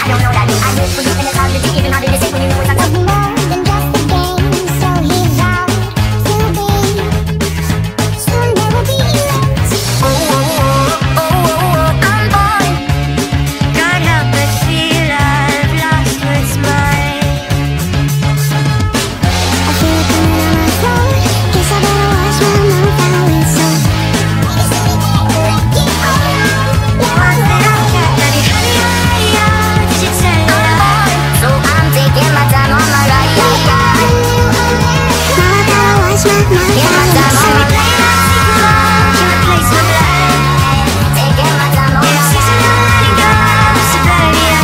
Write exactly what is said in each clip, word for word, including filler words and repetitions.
don't know that I live for you and it's hard to take, even harder to say when you know it's not something more than just a game. So he's out to be. Soon there will be events. Oh, oh, oh, oh, oh, I'm bored. Can't help but feel I've lost what's mine. I feel it coming on my throat. Guess I better wash my mouth out with soap. One that I can't let it honey, honey, oh, did you tell me that? So I'm taking my time on my ride. Now I gotta wash my mouth Yeah, my out time with on my soap. plane, I take my love, can replace my blood. Taking my time on Yeah, my she's ride. not letting go, so better yet.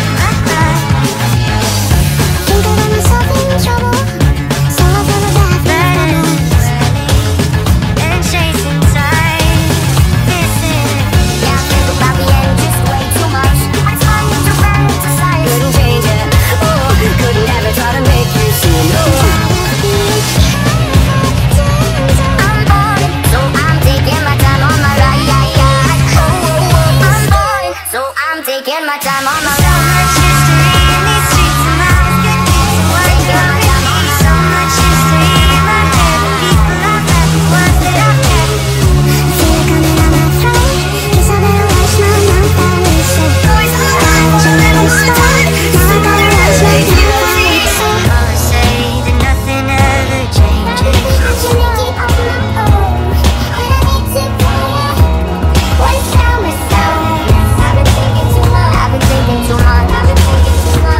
Think I got myself in trouble, so I fill a bath with bubbles. And chasing time, missing. Yeah, I think about the end just way too much. I tried to fantasize, couldn't change it. Oh, could never try to make you see. No, I'm bored, so I'm taking my time on my ride. Oh, oh, oh, I'm bored, so I'm taking my time on my So ride. much history in these streets of mine. What do I need? So much history in my head. The people I've met, the ones that I've met. Feel it coming on my throat. Guess I better wash my mouth out with soap. I wish I never stopped. Now I gotta wash my mouth out with soap. Always say that nothing ever changes. I can make it on my own, but I need to play it. What's down with sound? I've been thinking too much. I've been thinking too much. I've been thinking too much.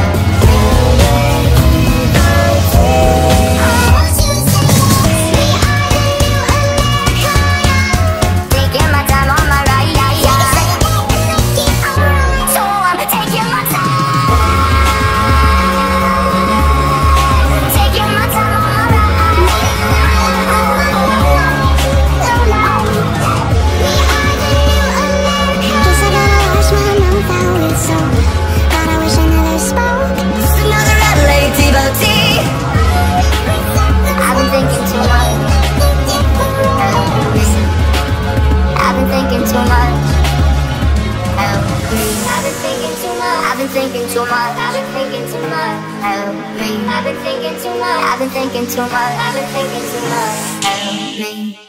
Taking my time on my ride. So I'm taking my time. Taking my time on my ride. Guess I gotta wash my mouth out with soap. God, I wish I never spoke. Another red lady tea. I've been thinking too much. I've been thinking too much. Help me. I've been thinking too much. I've been thinking too much. I've been thinking too much. Help me. I've been thinking too much. I've been thinking too much. I've been thinking too much. Help me.